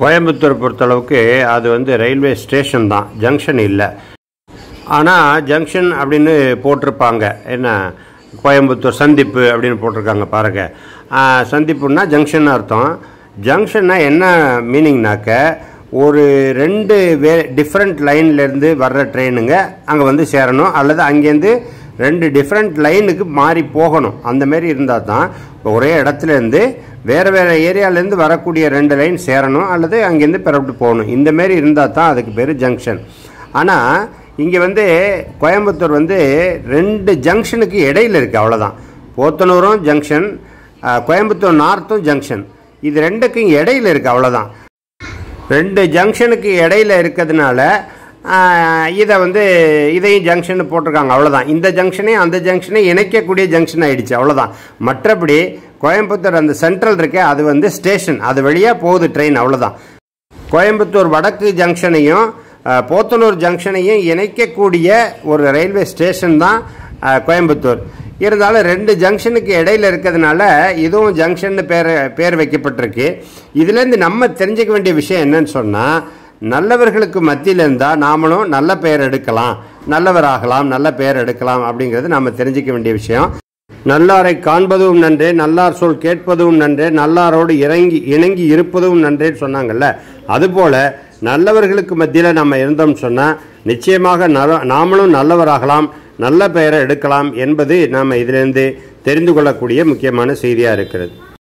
கோயம்புத்தூர் பொறுத்தளவுக்கு அது வந்து ரயில்வே ஸ்டேஷன் தான், ஜங்ஷன் இல்லை. ஆனால் ஜங்ஷன் அப்படின்னு போட்டிருப்பாங்க. என்ன, கோயம்புத்தூர் சந்திப்பு அப்படின்னு போட்டிருக்காங்க பாருங்க. சந்திப்புன்னா ஜங்ஷன் அர்த்தம். ஜங்ஷன்னா என்ன மீனிங்னாக்க, ஒரு 2 டிஃப்ரெண்ட் லைன்லேருந்து வர்ற ட்ரெயினுங்க அங்கே வந்து சேரணும், அல்லது அங்கேருந்து 2 டிஃப்ரெண்ட் லைனுக்கு மாறி போகணும். அந்தமாரி இருந்தால் தான் ஒரே இடத்துலேருந்து வேறு வேறு ஏரியாவிலேருந்து வரக்கூடிய 2 லைன் சேரணும், அல்லது அங்கேருந்து பிறப்பிட்டு போகணும். இந்தமாரி இருந்தால் தான் அதுக்கு பேர் ஜங்ஷன். ஆனால் இங்கே வந்து கோயம்புத்தூர் வந்து 2 ஜங்ஷனுக்கு இடையில் இருக்குது, அவ்வளோதான். போத்தனூரும் ஜங்ஷன், கோயம்புத்தூர் நார்த்தும் ஜங்ஷன், இது 2க்கும் இடையில் இருக்குது, அவ்வளோதான். 2 ஜங்ஷனுக்கு இடையில் இருக்கிறதுனால இதை வந்து இதையும் ஜங்ஷன் போட்டிருக்காங்க, அவ்வளோதான். இந்த ஜங்ஷனையும் அந்த ஜங்ஷனையும் இணைக்கக்கூடிய ஜங்ஷன் ஆகிடுச்சு, அவ்வளோதான். மற்றபடி கோயம்புத்தூர் அந்த சென்ட்ரல் இருக்கே அது வந்து ஸ்டேஷன், அது வழியாக போகுது ட்ரெயின், அவ்வளோதான். கோயம்புத்தூர் வடக்கு ஜங்ஷனையும் போத்தனூர் ஜங்ஷனையும் இணைக்கக்கூடிய ஒரு ரயில்வே ஸ்டேஷன் தான் கோயம்புத்தூர். இருந்தாலும் 2 ஜங்ஷனுக்கு இடையில் இருக்கிறதுனால இதுவும் ஜங்ஷன் பேர் வைக்கப்பட்டிருக்கு. இதுலேருந்து நம்ம தெரிஞ்சுக்க வேண்டிய விஷயம் என்னன்னு சொன்னால், நல்லவர்களுக்கு மத்தியில் இருந்தால் நாமளும் நல்ல பெயர் எடுக்கலாம், நல்லவராகலாம், நல்ல பெயர் எடுக்கலாம் அப்படிங்கிறது நாம் தெரிஞ்சிக்க வேண்டிய விஷயம். நல்லாரை காண்பதும் நன்றே, நல்லார் சொல் கேட்பதும் நன்றே, நல்லாரோடு இணங்கி இருப்பதும் நன்றேன்னு சொன்னாங்கல்ல. அதுபோல் நல்லவர்களுக்கு மத்தியில் நம்ம இருந்தோம்னு சொன்னால் நிச்சயமாக நாமளும் நல்லவராகலாம், நல்ல பெயரை எடுக்கலாம் என்பது நாம் இதிலிருந்து தெரிந்து கொள்ளக்கூடிய முக்கியமான செய்தியாக இருக்கிறது.